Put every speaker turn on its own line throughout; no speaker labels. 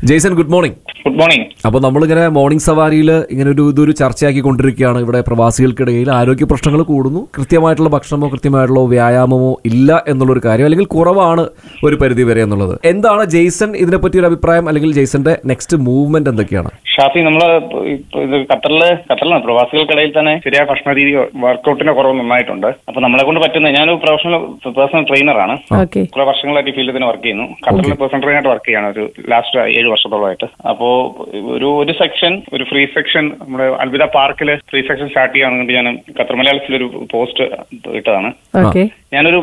Jason, good morning.
Good morning.
അപ്പോൾ നമ്മളിങ്ങനെ morning സവാരിയിൽ ഇങ്ങനെ ഇതൊരു ചർച്ചയാക്കിക്കൊണ്ടിരിക്കുകയാണ്. ഇവിടെ പ്രവാസികൾക്കിടയിൽ ആരോഗ്യ പ്രശ്നങ്ങൾ കൂടുന്നു, കൃത്യമായിട്ടുള്ള ഭക്ഷണമോ കൃത്യമായിട്ടുള്ള വ്യായാമമോ ഇല്ല എന്നുള്ളൊരു കാര്യം, അല്ലെങ്കിൽ കുറവാണ് ഒരു പരിധി വരെ എന്നുള്ളത്. എന്താണ് ജെയ്സൺ ഇതിനെപ്പറ്റി ഒരു അഭിപ്രായം, അല്ലെങ്കിൽ ജെയ്സന്റെ നെക്സ്റ്റ് മൂവ്മെന്റ് എന്തൊക്കെയാണ്?
ഷാഫി, നമ്മള് ഇത് ഖത്തറിലാണ് പ്രവാസികൾക്കിടയിൽ തന്നെ ശരിയായ ഭക്ഷണ രീതി, വർക്കൗട്ടിന്റെ കുറവ് നന്നായിട്ടുണ്ട്. അപ്പൊ നമ്മളെ കൊണ്ട് പറ്റുന്ന, ഞാനൊരു പേഴ്സണൽ ട്രെയിനറാണ്. കുറെ വർഷങ്ങളായിട്ട് ഈ ഫീൽഡിൽ തന്നെ വർക്ക് ചെയ്യുന്നു. ഖത്തറിൽ പേഴ്സണൽ ട്രെയിനായിട്ട് വർക്ക് ചെയ്യാണ് ഒരു ലാസ്റ്റ് 7 വർഷത്തോളമായിട്ട്. അപ്പോ ഒരു സെക്ഷൻ, ഒരു ഫ്രീ സെക്ഷൻ നമ്മുടെ അൽവിദ പാർക്കിൽ ഫ്രീ സെക്ഷൻ സ്റ്റാർട്ട് ചെയ്യാൻ ഞാൻ ഖത്തർ മലയാളത്തിലൊരു പോസ്റ്റ് ഇട്ടതാണ്. ഞാനൊരു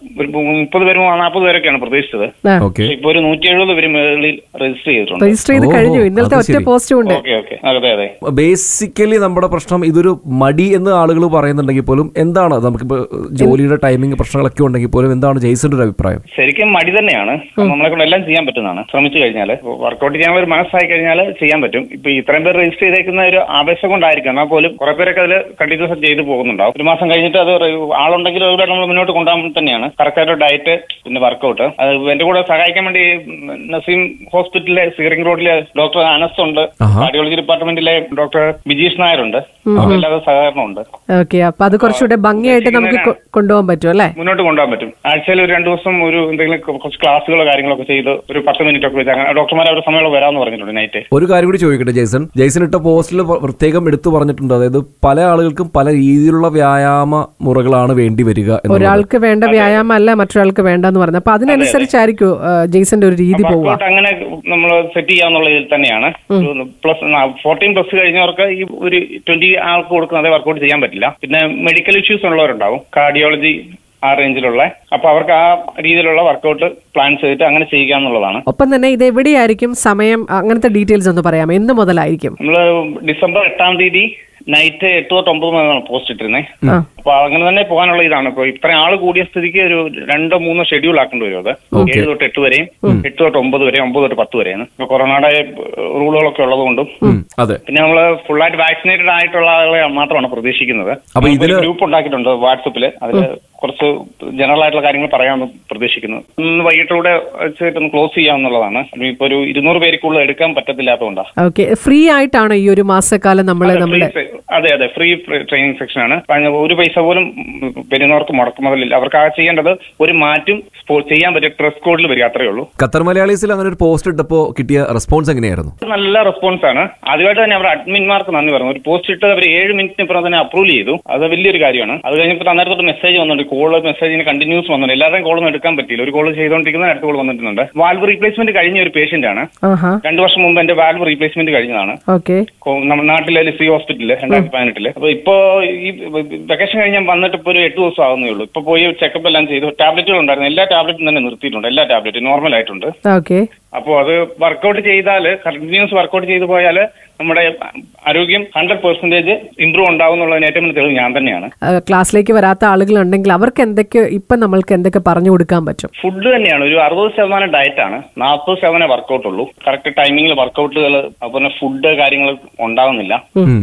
30 പേരും 40 പേരൊക്കെയാണ് പ്രതീക്ഷിച്ചത്. ഇപ്പൊ ഒരു 170 പേര് മേളിൽ രജിസ്റ്റർ ചെയ്തിട്ടുണ്ട്. അതെ.
ബേസിക്കലി നമ്മുടെ പ്രശ്നം ഇതൊരു മടി എന്ന് ആളുകൾ പറയുന്നുണ്ടെങ്കിൽ പോലും, എന്താണ് നമുക്കിപ്പോ ജോലിയുടെ ടൈമിംഗ് പ്രശ്നങ്ങളൊക്കെ ഉണ്ടെങ്കിൽ പോലും എന്താണ് ജെയ്സന്റെ ഒരു അഭിപ്രായം?
ശരിക്കും മടി തന്നെയാണ്. നമ്മളെ കൊണ്ട് എല്ലാം ചെയ്യാൻ പറ്റുന്നതാണ്, ശ്രമിച്ചു കഴിഞ്ഞാൽ. വർക്കൗട്ട് ചെയ്യാനുള്ള ഒരു മനസ്സായി കഴിഞ്ഞാൽ ചെയ്യാൻ പറ്റും. ഇപ്പൊ ഇത്രയും പേർ രജിസ്റ്റർ ചെയ്തേക്കുന്ന ഒരു ആവേശം കൊണ്ടായിരിക്കും. എന്നാൽ പോലും കുറെ പേരൊക്കെ അതിൽ കണ്ടിന്യൂസ് ചെയ്ത് പോകുന്നുണ്ടാവും. ഒരു മാസം കഴിഞ്ഞിട്ട് അത് ആളുണ്ടെങ്കിൽ അതുകൂടെ നമ്മൾ മുന്നോട്ട് കൊണ്ടുപോകാൻ തന്നെയാണ്. കറക്റ്റായിട്ട് ഡയറ്റ്, പിന്നെ വർക്കൗട്ട്. അത് എന്റെ കൂടെ സഹായിക്കാൻ വേണ്ടി നസീം ഹോസ്പിറ്റലിലെ സീറിംഗ് റോഡിലെ ഡോക്ടർ അനസ് ഉണ്ട്, കാർഡിയോളജി ഡിപ്പാർട്ട്മെന്റിലെ ഡോക്ടർ ബിജീഷ് നായർ ഉണ്ട്. എല്ലാവരും സഹകരണമുണ്ട്.
അപ്പൊ അത് കുറച്ചുകൂടെ ഭംഗിയായിട്ട് നമുക്ക് കൊണ്ടുപോകാൻ പറ്റും അല്ലേ? മുന്നോട്ട്
കൊണ്ടുപോകാൻ പറ്റും. ആഴ്ചയിൽ ഒരു 2 ദിവസം ഒരു എന്തെങ്കിലും കുറച്ച് ക്ലാസ്സുകളോ കാര്യങ്ങളൊക്കെ ചെയ്ത് ഒരു 10 മിനിറ്റ് ഒക്കെ വെച്ചാൽ ഡോക്ടർമാർ അവരുടെ സമയം വരാമെന്ന് പറഞ്ഞിട്ടുണ്ട് നൈറ്റ്.
ഒരു കാര്യം കൂടി ചോദിക്കട്ടെ ജെയ്സൺ ഇട്ട പോസ്റ്റിൽ പ്രത്യേകം എടുത്തു പറഞ്ഞിട്ടുണ്ട്, അതായത് പല ആളുകൾക്കും പല രീതിയിലുള്ള വ്യായാമ മുറകളാണ് വേണ്ടി വരിക.
ഒരാൾക്ക് വേണ്ട വ്യായാമം അല്ല മറ്റൊരാൾക്ക് വേണ്ടെന്ന് പറഞ്ഞത്. അപ്പൊ അതിനനുസരിച്ചായിരിക്കും ജെയ്സന്റെ ഒരു രീതി പോവുക.
അങ്ങനെ നമ്മൾ സെറ്റ് ചെയ്യാന്നുള്ള ഇതിൽ തന്നെയാണ്. പ്ലസ് 14+ കഴിഞ്ഞവർക്ക് ഈ ഒരു 20 ആൾക്ക് കൊടുക്കുന്ന അതേ വർക്കൗട്ട് ചെയ്യാൻ പറ്റില്ല. പിന്നെ മെഡിക്കൽ ഇഷ്യൂസ് ഉള്ളവരുണ്ടാവും, കാർഡിയോളജി ആ റേഞ്ചിലുള്ള. അപ്പൊ അവർക്ക് ആ രീതിയിലുള്ള വർക്കൗട്ട് പ്ലാൻ ചെയ്തിട്ട് അങ്ങനെ ചെയ്യുക എന്നുള്ളതാണ്.
ഒപ്പം തന്നെ ഇത് എവിടെയായിരിക്കും, സമയം, അങ്ങനത്തെ ഡീറ്റെയിൽസ് ഒന്ന് പറയാം. എന്ന് മുതലായിരിക്കും?
നമ്മള് ഡിസംബർ 8-ാം തീയതി നൈറ്റ് 8 തൊട്ട് 9 മുതലാണ് പോസ്റ്റ് ഇട്ടിരുന്നത്. അപ്പൊ അങ്ങനെ തന്നെ പോകാനുള്ള ഇതാണ്. ഇപ്പൊ ഇത്രയും ആള് കൂടിയ സ്ഥിതിക്ക് ഒരു 2-3 ഷെഡ്യൂൾ ആക്കേണ്ടി വരും. അത് 7 തൊട്ട് 8 വരെയും 8 തൊട്ട് 9 വരെയും 9 തൊട്ട് 10 വരെയാണ്. ഇപ്പൊ കൊറോണയുടെ റൂളുകളൊക്കെ ഉള്ളതുകൊണ്ടും പിന്നെ നമ്മള് ഫുള്ളായിട്ട് വാക്സിനേറ്റഡ് ആയിട്ടുള്ള ആളുകളെ മാത്രമാണ് പ്രതീക്ഷിക്കുന്നത്. ഗ്രൂപ്പ് ഉണ്ടാക്കിയിട്ടുണ്ട് വാട്സപ്പില്. അതിൽ കുറച്ച് ജനറൽ ആയിട്ടുള്ള കാര്യങ്ങൾ പറയാമെന്ന് പ്രതീക്ഷിക്കുന്നു. ഇന്ന് വൈകിട്ടൂടെ വെച്ചിട്ടൊന്ന് ക്ലോസ് ചെയ്യാന്നുള്ളതാണ്. ഇപ്പൊ ഒരു 200 പേര് കൂടുതൽ എടുക്കാൻ പറ്റത്തില്ലാത്തതുകൊണ്ടാണ്.
ഫ്രീ ആയിട്ടാണ് ഈ ഒരു മാസക്കാലം നമ്മള്?
അതെ, ഫ്രീ ട്രെയിനിങ് സെക്ഷൻ ആണ്. ഒരു പൈസ പോലും വരുന്നവർക്ക് മുടക്കുമുതലില്ല. അവർക്ക് ആ ചെയ്യേണ്ടത് ഒരു മാറ്റും ചെയ്യാൻ പറ്റിയ ഡ്രസ് കോഡിൽ വരിക, അത്രേ ഉള്ളൂ.
ഖത്തർ മലയാളീസിൽ അങ്ങനെ ഒരു പോസ്റ്റ് ഇട്ടപ്പോ കിട്ടിയ റെസ്പോൺസ് എങ്ങനെയായിരുന്നു?
നല്ല റെസ്പോൺസ് ആണ്. ആദ്യമായിട്ട് തന്നെ അവർ അഡ്മിന്മാർക്ക് നന്ദി പറഞ്ഞു. ഒരു പോസ്റ്റ് ഇട്ട് അവർ 7 മിനിറ്റിന് ഇപ്പുറം തന്നെ അപ്രൂവ് ചെയ്തു. അത് വലിയൊരു കാര്യമാണ്. അത് കഴിഞ്ഞപ്പോൾ അന്നേരത്തോട്ട് മെസ്സേജ് വന്നിട്ടുണ്ട്, മെസ്സേജിന് കണ്ടിന്യൂസ് വന്നിട്ടുണ്ട്. എല്ലാവരും കോളൊന്നും എടുക്കാൻ പറ്റില്ല. ഒരു കോൾ ചെയ്തുകൊണ്ടിരിക്കുന്ന അടുത്ത കോൾ വന്നിട്ടുണ്ട്. വാൽവ് റീപ്ലേസ്മെന്റ് കഴിഞ്ഞ ഒരു പേഷ്യന്റ് ആണ്. 2 വർഷം മുമ്പ് എന്റെ വാൽവ് റീപ്ലേസ്മെന്റ് കഴിഞ്ഞതാണ്. നമ്മുടെ നാട്ടിലെ ലിസി ഹോസ്പിറ്റലില് 2018. അപ്പൊ ഇപ്പോ ഈ വെക്കേഷൻ കഴിഞ്ഞാൽ വന്നിട്ട് ഇപ്പൊ ഒരു 8 ദിവസം ആവുന്നേ ഉള്ളൂ. ഇപ്പൊ പോയി ചെക്കപ്പ് എല്ലാം ചെയ്തു. ടാബ്ലറ്റുകൾ ഉണ്ടായിരുന്നു, എല്ലാ ടാബ്ലറ്റും തന്നെ നിർത്തിയിട്ടുണ്ട്. എല്ലാ ടാബ്ലറ്റും നോർമൽ ആയിട്ടുണ്ട്. അപ്പോൾ അത് വർക്കൗട്ട് ചെയ്താൽ, കണ്ടിന്യൂസ് വർക്കൗട്ട് ചെയ്തു പോയാൽ നമ്മുടെ ആരോഗ്യം 100% ഇംപ്രൂവ് ഉണ്ടാവും എന്നുള്ളതിന് ഏറ്റവും വലിയ തെളിവ് ഞാൻ തന്നെയാണ്.
ക്ലാസ്സിലേക്ക് വരാത്ത ആളുകളുണ്ടെങ്കിൽ അവർക്ക് നമ്മൾക്ക് എന്തൊക്കെ പറഞ്ഞു കൊടുക്കാൻ പറ്റും?
ഫുഡ് തന്നെയാണ്. ഒരു 60% ഡയറ്റാണ്, 40% വർക്കൗട്ട് ഉള്ളൂ. കറക്റ്റ് ടൈമിങ്ങിൽ വർക്കൗട്ടുകൾ, അതുപോലെ ഫുഡ് കാര്യങ്ങൾ ഉണ്ടാവുന്നില്ല.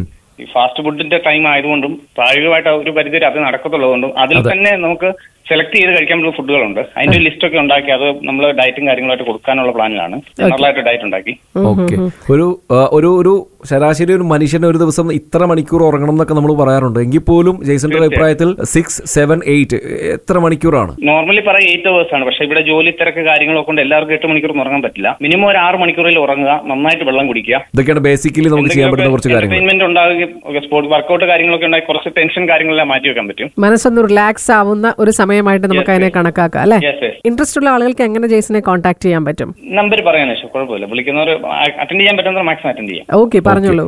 ഈ ഫാസ്റ്റ് ഫുഡിന്റെ ടൈം ആയതുകൊണ്ടും പ്രായോഗികമായിട്ട് ഒരു പരിധി അത് നടക്കത്തുള്ളതുകൊണ്ടും അതിൽ തന്നെ നമുക്ക് സെലക്ട് ചെയ്ത് കഴിക്കാൻ പറ്റുന്ന ഫുഡുകളുണ്ട്. അതിന്റെ ലിസ്റ്റ് ഒക്കെ ഉണ്ടാക്കി അത് നമ്മൾ ഡയറ്റും കാര്യങ്ങളായിട്ട് കൊടുക്കാനുള്ള പ്ലാനിലാണ്. ജനറലായിട്ട് ഡയറ്റ് ഉണ്ടാക്കി.
ഒരു ശരാശരി ഒരു മനുഷ്യന് ഒരു ദിവസം ഇത്ര മണിക്കൂർ ഉറങ്ങണം എന്നൊക്കെ നമ്മൾ പറയാറുണ്ട്. എങ്കിൽ പോലും ജെയ്സന്റെ അഭിപ്രായത്തിൽ 6, 7, 8 എത്ര മണിക്കൂറാണ്?
നോർമലി പറയാം 8 hours ആണ്. പക്ഷെ ഇവിടെ ജോലി തിരക്ക് കാര്യങ്ങളൊക്കെ കൊണ്ട് എല്ലാവർക്കും 8 മണിക്കൂർ ഉറങ്ങാൻ പറ്റില്ല. മിനിമം ഒരു 6 മണിക്കൂറിൽ ഉറങ്ങുക, നന്നായിട്ട് വെള്ളം കുടിക്കുക.
ഇതൊക്കെയാണ് ബേസിക്കലി നമുക്ക് ചെയ്യാൻ പറ്റുന്ന കുറച്ച് കാര്യങ്ങൾ.
എന്റർടൈൻമെന്റ് ഉണ്ടാകുകയും സ്പോർട്സ് വർക്കൗട്ട് കാര്യങ്ങളൊക്കെ ഉണ്ടായി കുറച്ച് ടെൻഷൻ കാര്യങ്ങളെല്ലാം മാറ്റി വെക്കാൻ പറ്റും.
മനസ്സൊന്ന് റിലാക്സ് ആവുന്ന ഒരു സമയമായിട്ട് നമുക്ക് അതിനെ കണക്കാക്കാം അല്ലെ? ഇൻട്രസ്റ്റ് ഉള്ള ആളുകൾക്ക് എങ്ങനെ ജെയ്സനെ കോൺടാക്ട് ചെയ്യാൻ പറ്റും?
നമ്പർ പറയാൻ കുഴപ്പമില്ല. വിളിക്കുന്നവർ അറ്റൻഡ് ചെയ്യാൻ പറ്റുന്നവർ മാക്സിമം അറ്റൻഡ് ചെയ്യാം.
ഓക്കെ, പറഞ്ഞോളൂ.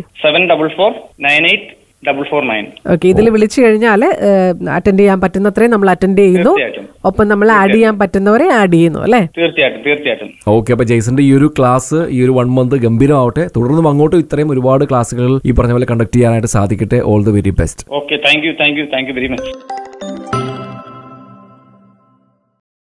74498499.
ഓക്കെ, ഇതിൽ വിളിച്ചു കഴിഞ്ഞാൽ അറ്റൻഡ് ചെയ്യാൻ പറ്റുന്നത്രയും നമ്മൾ അറ്റൻഡ് ചെയ്യുന്നു. ഒപ്പം നമ്മൾ ആഡ് ചെയ്യാൻ പറ്റുന്നവരെ ആഡ് ചെയ്യുന്നു അല്ലെ?
തീർച്ചയായിട്ടും.
ഓക്കെ, അപ്പൊ ജെയ്സന്റെ ഈ ഒരു ക്ലാസ്, ഈ ഒരു 1 month ഗംഭീരമാവട്ടെ. തുടർന്നും അങ്ങോട്ടും ഇത്രയും ഒരുപാട് ക്ലാസ്സുകൾ ഈ പറഞ്ഞ പോലെ കണ്ടക്ട് ചെയ്യാനായിട്ട് സാധിക്കട്ടെ. All the very best.
Okay, thank you very much.